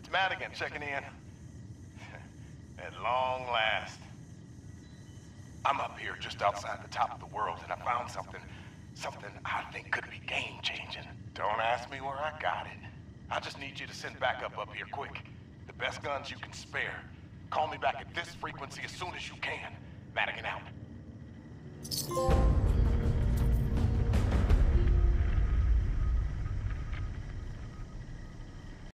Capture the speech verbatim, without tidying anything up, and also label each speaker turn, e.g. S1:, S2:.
S1: Madigan checking in. At long last. I'm up here just outside the top of the world, and I found something, something I think could be game-changing. Don't ask me where I got it. I just need you to send backup up here quick. The best guns you can spare. Call me back at this frequency as soon as you can. Madigan out.